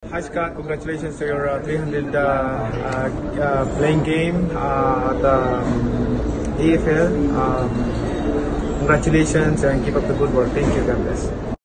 Hi Scott, congratulations to your 300 playing game at the AFL. Congratulations and keep up the good work. Thank you, God bless.